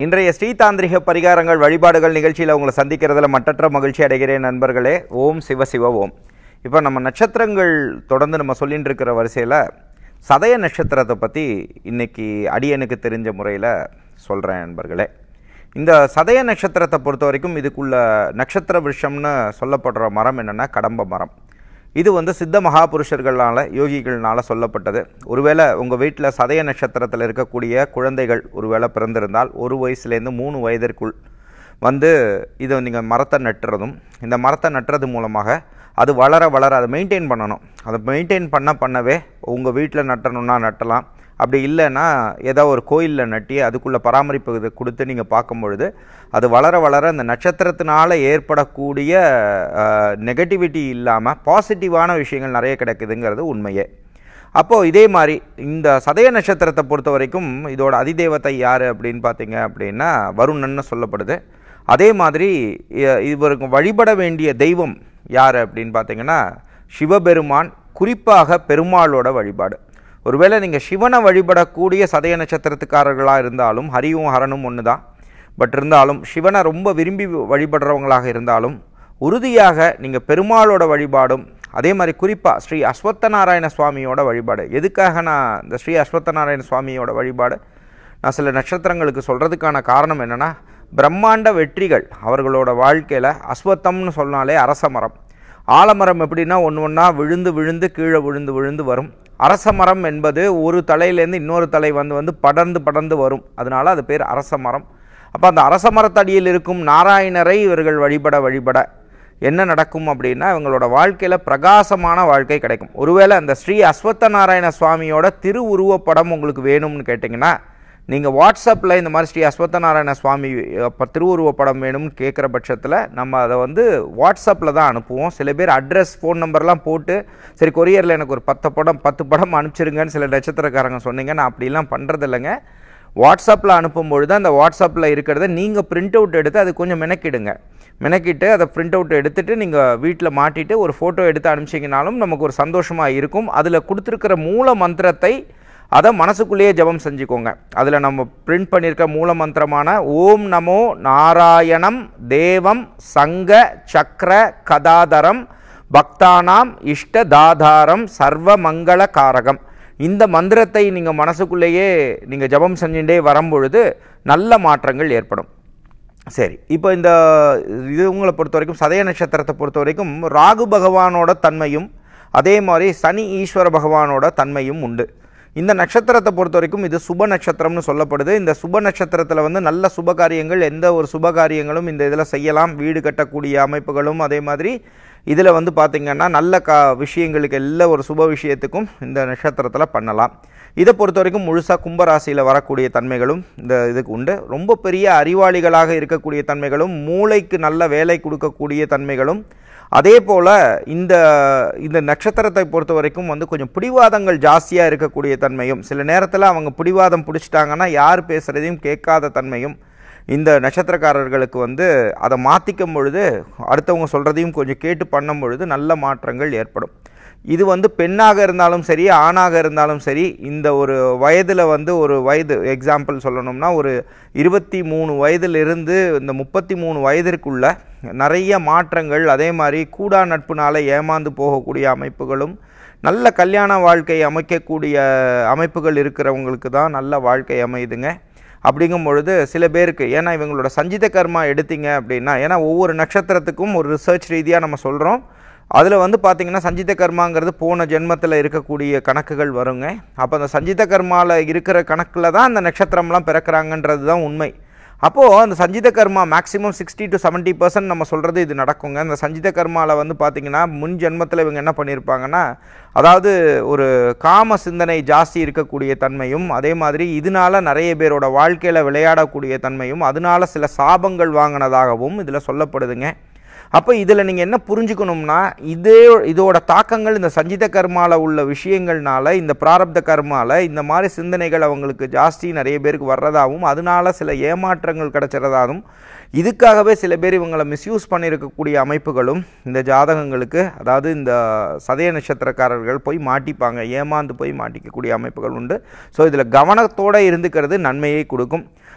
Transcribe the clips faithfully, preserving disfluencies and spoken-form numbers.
இன்றைய ஸ்ரீ தாந்திரிக பரிகாரங்கள் வழிபாடுகள் நிகழ்ச்சியில் உங்களை சந்திக்கிறதுல மட்டற்ற மகிழ்ச்சி அடைகிறேன் நண்பர்களே. ஓம் சிவ சிவ ஓம். இப்போ நம்ம நட்சத்திரங்கள் தொடர்ந்து நம்ம சொல்லிட்டு இருக்கிற வரிசையில் சதய நட்சத்திரத்தை பற்றி இன்னைக்கு அடியனுக்கு தெரிஞ்ச முறையில் சொல்கிறேன் நண்பர்களே. இந்த சதய நட்சத்திரத்தை பொறுத்த வரைக்கும் இதுக்குள்ள நட்சத்திர விஷம்னு சொல்லப்படுற மரம் என்னென்னா கடம்ப மரம். இது வந்து சித்த மகாபுருஷர்களால் யோகிகள்னால சொல்லப்பட்டது. ஒருவேளை உங்கள் வீட்டில் சதய நட்சத்திரத்தில் இருக்கக்கூடிய குழந்தைகள் ஒருவேளை பிறந்திருந்தால் ஒரு வயசுலேருந்து மூணு வயதிற்குள் வந்து இதை நீங்கள் மரத்தை நட்டுறதும், இந்த மரத்தை நட்டுறது மூலமாக அது வளர வளர அதை மெயின்டைன் பண்ணணும். அதை மெயின்டைன் பண்ண பண்ணவே உங்கள் வீட்டில் நட்டணுன்னா நட்டலாம். அப்படி இல்லைன்னா ஏதோ ஒரு கோயிலில் நட்டி அதுக்குள்ளே பராமரிப்பு இது கொடுத்து நீங்கள் பார்க்கும்பொழுது அது வளர வளர அந்த நட்சத்திரத்தினால் ஏற்படக்கூடிய நெகட்டிவிட்டி இல்லாமல் பாசிட்டிவான விஷயங்கள் நிறைய கிடைக்குதுங்கிறது உண்மையே. அப்போது இதே மாதிரி இந்த சதய நட்சத்திரத்தை பொறுத்த வரைக்கும் இதோட அதிதேவத்தை யார் அப்படின்னு பார்த்தீங்க அப்படின்னா வருணன்னு சொல்லப்படுது. அதே மாதிரி இவருக்கு வழிபட வேண்டிய தெய்வம் யார் அப்படின்னு பார்த்தீங்கன்னா சிவபெருமான், குறிப்பாக பெருமாளோட வழிபாடு. ஒருவேளை நீங்கள் சிவனை வழிபடக்கூடிய சதய நட்சத்திரத்துக்காரர்களாக இருந்தாலும் ஹரியும் ஹரனும் ஒன்று தான். பட் இருந்தாலும் சிவனை ரொம்ப விரும்பி வழிபடுறவங்களாக இருந்தாலும் உறுதியாக நீங்கள் பெருமாளோட வழிபாடும், அதே மாதிரி குறிப்பாக ஸ்ரீ அஸ்வத்த நாராயண சுவாமியோட வழிபாடு. எதுக்காக நான் இந்த ஸ்ரீ அஸ்வத்த நாராயண சுவாமியோட வழிபாடு நான் சில நட்சத்திரங்களுக்கு சொல்கிறதுக்கான காரணம் என்னென்னா, பிரம்மாண்ட வெற்றிகள் அவர்களோட வாழ்க்கையில் அஸ்வத்தம்னு சொன்னாலே அரச மரம். ஆலமரம் எப்படின்னா ஒன்று ஒன்றா விழுந்து விழுந்து கீழே விழுந்து விழுந்து வரும். அரச மரம் என்பது ஒரு தலையிலேருந்து இன்னொரு தலை வந்து வந்து படர்ந்து படர்ந்து வரும். அதனால அது பேர் அரச மரம். அப்போ அந்த அரச மரத்தடியில் இருக்கும் நாராயணரை இவர்கள் வழிபட வழிபட என்ன நடக்கும் அப்படின்னா இவங்களோட வாழ்க்கையில் பிரகாசமான வாழ்க்கை கிடைக்கும். ஒருவேளை அந்த ஸ்ரீ அஸ்வத்த நாராயண சுவாமியோட திருவுருவப்படம் உங்களுக்கு வேணும்னு கேட்டிங்கன்னா நீங்கள் வாட்ஸ்அப்பில் இந்த மாதிரி ஸ்ரீ அஸ்வத்த நாராயண சுவாமி திருவுருவப்படம் வேணும்னு கேட்குற பட்சத்தில் நம்ம அதை வந்து வாட்ஸ்அப்பில் தான் அனுப்புவோம். சில பேர் அட்ரஸ் ஃபோன் நம்பர்லாம் போட்டு சரி கொரியரில் எனக்கு ஒரு பத்து படம் பத்து படம் அனுப்பிச்சிருங்கன்னு சில நட்சத்திரக்காரங்க சொன்னீங்க. நான் அப்படிலாம் பண்ணுறது இல்லைங்க. வாட்ஸ்அப்பில் அனுப்பும்பொழுது அந்த வாட்ஸ்அப்பில் இருக்கிறத நீங்கள் பிரிண்ட் அவுட் எடுத்து அது கொஞ்சம் மெனக்கிடுங்க. மெனக்கிட்டு அதை பிரிண்ட் அவுட் எடுத்துகிட்டு நீங்கள் வீட்டில் மாட்டிட்டு ஒரு ஃபோட்டோ எடுத்து அனுப்பிச்சிங்கனாலும் நமக்கு ஒரு சந்தோஷமாக இருக்கும். அதில் கொடுத்துருக்கிற மூல மந்திரத்தை அதை மனசுக்குள்ளேயே ஜபம் செஞ்சுக்கோங்க. அதில் நம்ம பிரிண்ட் பண்ணியிருக்க மூல மந்திரமான ஓம் நமோ நாராயணம் தேவம் சங்க சக்கர கதாதரம் பக்தானாம் இஷ்ட தாதாரம் சர்வ மங்கள காரகம், இந்த மந்திரத்தை நீங்கள் மனசுக்குள்ளேயே நீங்கள் ஜபம் செஞ்சுட்டே வரும்பொழுது நல்ல மாற்றங்கள் ஏற்படும். சரி, இப்போ இந்த இது உங்களை பொறுத்த வரைக்கும் சதய நட்சத்திரத்தை பொறுத்த வரைக்கும் ராகு பகவானோட தன்மையும் அதே மாதிரி சனி ஈஸ்வர பகவானோட தன்மையும் உண்டு. இந்த நட்சத்திரத்தை பொறுத்த வரைக்கும் இது சுப நட்சத்திரம்னு சொல்லப்படுது. இந்த சுப நட்சத்திரத்தில் வந்து நல்ல சுபகாரியங்கள் எந்த ஒரு சுபகாரியங்களும் இந்த இதில் செய்யலாம். வீடு கட்டக்கூடிய அமைப்புகளும் அதே மாதிரி இதில் வந்து பார்த்திங்கன்னா நல்ல கா விஷயங்களுக்கு எல்லா ஒரு சுப விஷயத்துக்கும் இந்த நட்சத்திரத்தில் பண்ணலாம். இதை பொறுத்த வரைக்கும் முழுசாக கும்பராசியில் வரக்கூடிய தன்மைகளும் இந்த இதுக்கு உண்டு. ரொம்ப பெரிய அறிவாளிகளாக இருக்கக்கூடிய தன்மைகளும் மூளைக்கு நல்ல வேலை கொடுக்கக்கூடிய தன்மைகளும் அதே போல் இந்த இந்த நட்சத்திரத்தை பொறுத்த வரைக்கும் வந்து கொஞ்சம் பிடிவாதங்கள் ஜாஸ்தியாக இருக்கக்கூடிய தன்மையும், சில நேரத்தில் அவங்க பிடிவாதம் பிடிச்சிட்டாங்கன்னா யார் பேசுகிறதையும் கேட்காத தன்மையும் இந்த நட்சத்திரக்காரர்களுக்கு வந்து அதை மாற்றிக்கும் பொழுது அடுத்தவங்க சொல்கிறதையும் கொஞ்சம் கேட்டு பண்ணும் பொழுது நல்ல மாற்றங்கள் ஏற்படும். இது வந்து பெண்ணாக இருந்தாலும் சரி ஆணாக இருந்தாலும் சரி இந்த ஒரு வயதில் வந்து ஒரு வயது எக்ஸாம்பிள் சொல்லணும்னா ஒரு இருபத்தி மூணு வயதிலிருந்து இந்த முப்பத்தி மூணு வயதிற்குள்ள நிறைய மாற்றங்கள், அதே மாதிரி கூடா நட்புனால ஏமாந்து போகக்கூடிய அமைப்புகளும் நல்ல கல்யாண வாழ்க்கை அமைக்கக்கூடிய அமைப்புகள் இருக்கிறவங்களுக்கு தான் நல்ல வாழ்க்கை அமையுதுங்க. அப்படிங்கும் பொழுது சில பேருக்கு ஏன்னா இவங்களோட சஞ்சித கர்மா எடுத்தீங்க அப்படின்னா, ஏன்னா ஒவ்வொரு நட்சத்திரத்துக்கும் ஒரு ரிசர்ச் ரீதியாக நம்ம சொல்கிறோம். அதில் வந்து பார்த்திங்கன்னா சஞ்சித கர்மாங்கிறது போன ஜென்மத்தில் இருக்கக்கூடிய கணக்குகள் வருங்க. அப்போ அந்த சஞ்சித கர்மாவில் இருக்கிற கணக்கில் தான் அந்த நட்சத்திரம்லாம் பிறக்கிறாங்கன்றது தான் உண்மை. அப்போது அந்த சஞ்சித கர்மா maximum sixty to seventy percent நம்ம சொல்கிறது இது நடக்குங்க. அந்த சஞ்சித கர்மாவில் வந்து பார்த்திங்கன்னா முன் ஜென்மத்தில் இவங்க என்ன பண்ணியிருப்பாங்கன்னா, அதாவது ஒரு காம சிந்தனை ஜாஸ்தி இருக்கக்கூடிய தன்மையும் அதே மாதிரி இதனால் நிறைய பேரோட வாழ்க்கையில் விளையாடக்கூடிய தன்மையும் அதனால் சில சாபங்கள் வாங்கினதாகவும் இதில் சொல்லப்படுதுங்க. அப்போ இதில் நீங்கள் என்ன புரிஞ்சுக்கணும்னா, இதே இதோட தாக்கங்கள் இந்த சஞ்சித கர்மாவில் உள்ள விஷயங்கள்னால இந்த பிராரப்த கர்மாவில் இந்த மாதிரி சிந்தனைகள் அவங்களுக்கு ஜாஸ்தி நிறைய பேருக்கு வர்றதாகவும் அதனால சில ஏமாற்றங்கள் கிடைச்சிறதாகவும் இதுக்காகவே சில பேர் இவங்களை மிஸ்யூஸ் பண்ணியிருக்கக்கூடிய அமைப்புகளும் இந்த ஜாதகங்களுக்கு, அதாவது இந்த சதய நட்சத்திரக்காரர்கள் போய் மாட்டிப்பாங்க, ஏமாந்து போய் மாட்டிக்கக்கூடிய அமைப்புகள் உண்டு. ஸோ இதில் கவனத்தோடு இருந்துக்கிறது நன்மையை கொடுக்கும்.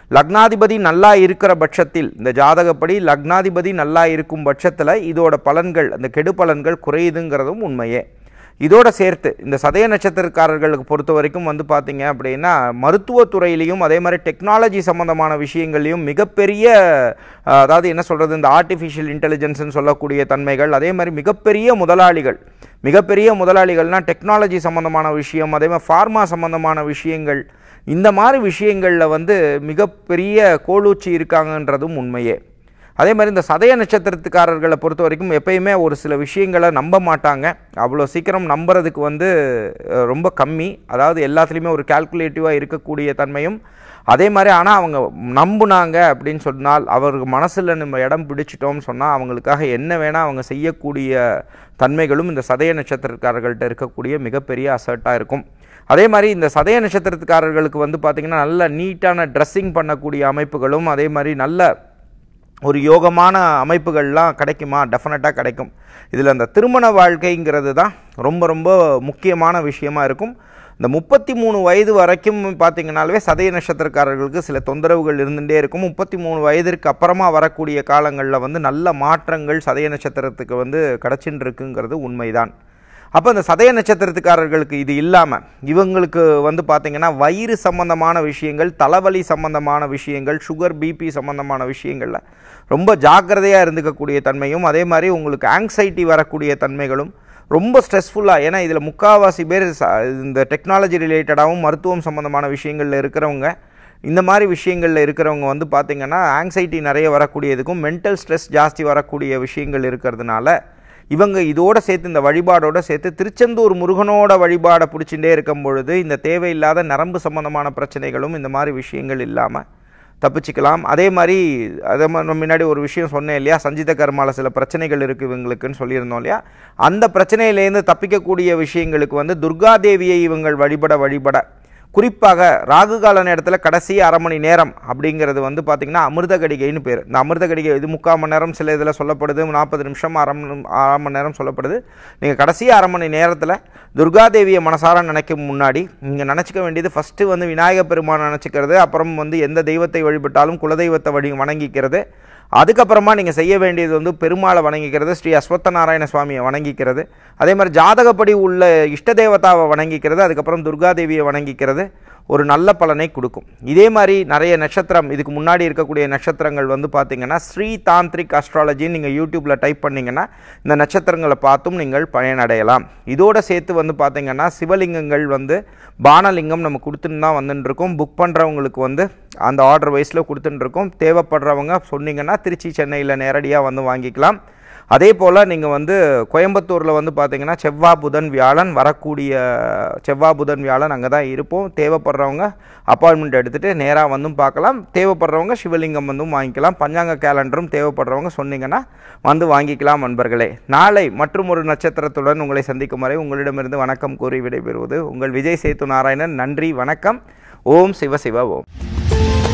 லக்னாதிபதி நல்லா இருக்கிற பட்சத்தில், இந்த ஜாதகப்படி லக்னாதிபதி நல்லா இருக்கும் பட்சத்தில் இதோட பலன்கள், அந்த கெடு பலன்கள் குறையுதுங்கிறதும் உண்மையே. இதோட சேர்த்து இந்த சதய நட்சத்திரக்காரர்களுக்கு பொறுத்த வரைக்கும் வந்து பார்த்தீங்க அப்படின்னா மருத்துவத்துறையிலையும் அதே மாதிரி டெக்னாலஜி சம்மந்தமான விஷயங்கள்லையும் மிகப்பெரிய, அதாவது என்ன சொல்கிறது, இந்த ஆர்டிஃபிஷியல் இன்டெலிஜென்ஸ்ன்னு சொல்லக்கூடிய தன்மைகள், அதே மாதிரி மிகப்பெரிய முதலாளிகள், மிகப்பெரிய முதலாளிகள்னால் டெக்னாலஜி சம்மந்தமான விஷயம், அதே மாதிரி ஃபார்மா சம்மந்தமான விஷயங்கள், இந்த மாதிரி விஷயங்களில் வந்து மிகப்பெரிய கோலூச்சி இருக்காங்கன்றதும் உண்மையே. அதே மாதிரி இந்த சதய நட்சத்திரத்துக்காரர்களை பொறுத்த வரைக்கும் எப்பயுமே ஒரு சில விஷயங்களை நம்ப மாட்டாங்க. அவ்வளோ சீக்கிரம் நம்புறதுக்கு வந்து ரொம்ப கம்மி. அதாவது எல்லாத்துலேயுமே ஒரு கால்குலேட்டிவாக இருக்கக்கூடிய தன்மையும், அதே மாதிரி ஆனால் அவங்க நம்புனாங்க அப்படின்னு சொன்னால், அவருக்கு மனசில் நம்ம இடம் பிடிச்சிட்டோம்னு சொன்னால் அவங்களுக்காக என்ன வேணால் அவங்க செய்யக்கூடிய தன்மைகளும் இந்த சதய நட்சத்திரக்காரர்கள்ட்ட இருக்கக்கூடிய மிகப்பெரிய அசர்ட்டாக இருக்கும். அதே மாதிரி இந்த சதய நட்சத்திரத்துக்காரர்களுக்கு வந்து பார்த்திங்கன்னா நல்ல நீட்டான ட்ரெஸ்ஸிங் பண்ணக்கூடிய அமைப்புகளும், அதே மாதிரி நல்ல ஒரு யோகமான அமைப்புகள்லாம் கிடைக்குமா? டெஃபினட்டாக கிடைக்கும். இதில் அந்த திருமண வாழ்க்கைங்கிறது தான் ரொம்ப ரொம்ப முக்கியமான விஷயமா இருக்கும். இந்த முப்பத்தி மூணு வயது வரைக்கும் பார்த்திங்கனாலே சதய நட்சத்திரக்காரர்களுக்கு சில தொந்தரவுகள் இருந்துகிட்டே இருக்கும். முப்பத்தி மூணு வயதிற்கு அப்புறமா வரக்கூடிய காலங்களில் வந்து நல்ல மாற்றங்கள் சதய நட்சத்திரத்துக்கு வந்து கிடச்சின்னு இருக்குங்கிறது உண்மைதான். அப்போ இந்த சதய நட்சத்திரத்துக்காரர்களுக்கு இது இல்லாமல் இவங்களுக்கு வந்து பார்த்திங்கன்னா வயிறு சம்பந்தமான விஷயங்கள், தலைவலி சம்பந்தமான விஷயங்கள், சுகர் பிபி சம்பந்தமான விஷயங்களில் ரொம்ப ஜாக்கிரதையாக இருந்துக்கக்கூடிய தன்மையும், அதே மாதிரி உங்களுக்கு ஆங்ஸைட்டி வரக்கூடிய தன்மைகளும், ரொம்ப ஸ்ட்ரெஸ்ஃபுல்லாக, ஏன்னா இதில் முக்கால்வாசி பேர் இந்த டெக்னாலஜி ரிலேட்டடாகவும் மருத்துவம் சம்பந்தமான விஷயங்களில் இருக்கிறவங்க, இந்த மாதிரி விஷயங்களில் இருக்கிறவங்க வந்து பார்த்திங்கன்னா ஆங்ஸைட்டி நிறைய வரக்கூடியதுக்கும் மென்டல் ஸ்ட்ரெஸ் ஜாஸ்தி வரக்கூடிய விஷயங்கள் இருக்கிறதுனால இவங்க இதோடு சேர்த்து இந்த வழிபாடோடு சேர்த்து திருச்செந்தூர் முருகனோட வழிபாடை பிடிச்சிட்டே இருக்கும் பொழுது இந்த தேவையில்லாத நரம்பு சம்பந்தமான பிரச்சனைகளும் இந்த மாதிரி விஷயங்கள் இல்லாமல் தப்பிச்சிக்கலாம். அதே மாதிரி அதை முன்னாடி ஒரு விஷயம் சொன்னேன் இல்லையா, சஞ்சித கர்மாவில் சில பிரச்சனைகள் இருக்குது இவங்களுக்குன்னு சொல்லியிருந்தோம் இல்லையா, அந்த பிரச்சனையிலேருந்து தப்பிக்கக்கூடிய விஷயங்களுக்கு வந்து துர்காதேவியை இவங்கள் வழிபட வழிபட, குறிப்பாக ராகு கால நேரத்தில் கடைசி அரை மணி நேரம் அப்படிங்கிறது வந்து பார்த்திங்கன்னா அமிர்த கடிகைன்னு பேர். இந்த அமிர்த கடிகை இது முக்கால் மணி நேரம் சில இதில் சொல்லப்படுது, நாற்பது நிமிஷம் அரை மணி அரை மணி நேரம் சொல்லப்படுது. நீங்கள் கடைசி அரை மணி நேரத்தில் துர்காதேவியை மனசார நினைக்கும் முன்னாடி நீங்கள் நினச்சிக்க வேண்டியது ஃபஸ்ட்டு வந்து விநாயகப் பெருமான் நினச்சிக்கிறது, அப்புறம் வந்து எந்த தெய்வத்தை வழிபட்டாலும் குலதெய்வத்தை வழி வணங்கிக்கிறது, அதுக்கப்புறமா நீங்கள் செய்ய வேண்டியது வந்து பெருமாளை வணங்கிக்கிறது, ஸ்ரீ அஸ்வத்த நாராயண சுவாமியை வணங்கிக்கிறது, அதே மாதிரி ஜாதகப்படி உள்ள இஷ்ட தேவதாவை வணங்கிக்கிறது, அதுக்கப்புறம் துர்காதேவியை வணங்கிக்கிறது ஒரு நல்ல பலனை கொடுக்கும். இதே மாதிரி நிறைய நட்சத்திரம், இதுக்கு முன்னாடி இருக்கக்கூடிய நட்சத்திரங்கள் வந்து பார்த்திங்கன்னா ஸ்ரீ தாந்திரிக் அஸ்ட்ராலஜின்னு நீங்கள் யூடியூப்பில் டைப் பண்ணிங்கன்னா இந்த நட்சத்திரங்களை பார்த்தும் நீங்கள் பயனடையலாம். இதோடு சேர்த்து வந்து பார்த்திங்கன்னா சிவலிங்கங்கள் வந்து பானலிங்கம் நம்ம கொடுத்துன்னு தான் வந்துட்டுருக்கோம். புக் பண்ணுறவங்களுக்கு வந்து அந்த ஆர்டர் வைஸில் கொடுத்துட்டுருக்கோம். தேவைப்படுறவங்க சொன்னீங்கன்னா திருச்சி சென்னையில் நேரடியாக வந்து வாங்கிக்கலாம். அதே போல் நீங்கள் வந்து கோயம்புத்தூரில் வந்து பார்த்திங்கன்னா செவ்வாய் புதன் வியாழன் வரக்கூடிய செவ்வாய் புதன் வியாழன் அங்கே தான் இருப்போம். தேவைப்படுறவங்க அப்பாயின்மெண்ட் எடுத்துகிட்டு நேராக வந்தும் பார்க்கலாம். தேவைப்படுறவங்க சிவலிங்கம் வந்தும் வாங்கிக்கலாம். பஞ்சாங்க கேலண்டரும் தேவைப்படுறவங்க சொன்னீங்கன்னா வந்து வாங்கிக்கலாம். நண்பர்களே, நாளை மற்றும் ஒரு நட்சத்திரத்துடன் உங்களை சந்திக்கும் வரை உங்களிடமிருந்து வணக்கம் கூறி விடைபெறுவது உங்கள் விஜய் சேத்து நாராயணன். நன்றி, வணக்கம். ஓம் சிவ சிவ ஓம்.